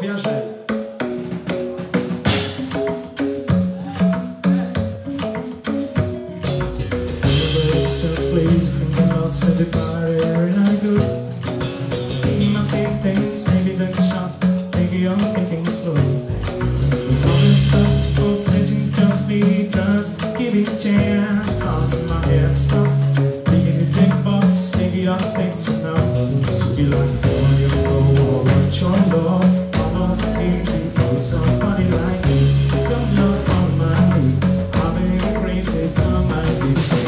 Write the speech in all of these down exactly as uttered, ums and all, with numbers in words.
viajei. Please from the mouths of the bar and I go. My feet things, maybe the shop, maybe I'm thinking slow. There's always stuff to put, setting just be trust, give it a chance. Cause in my head stop, thinking the big boss, maybe I'll stay to now. So be like, boy, you know what your love. I'm not feeling for somebody like me. Come love from my league. I've been crazy, come and be safe.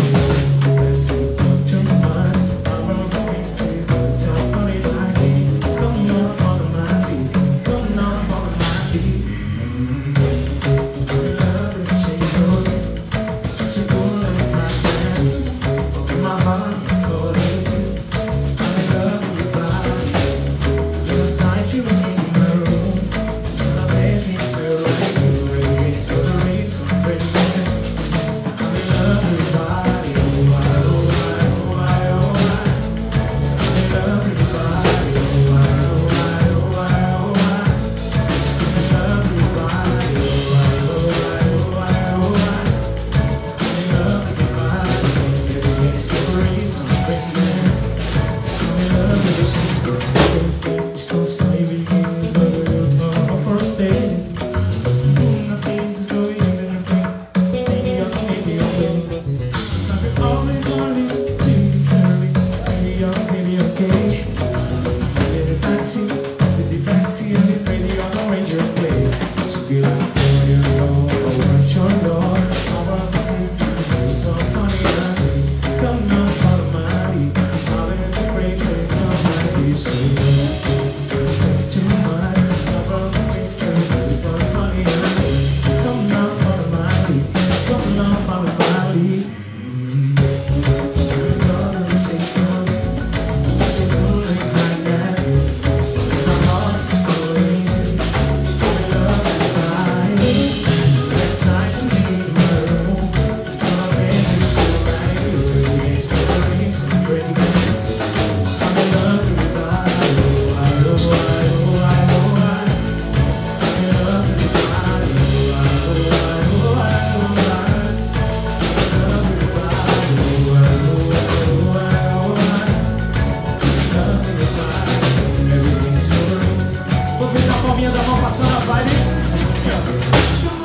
Passando a vibe.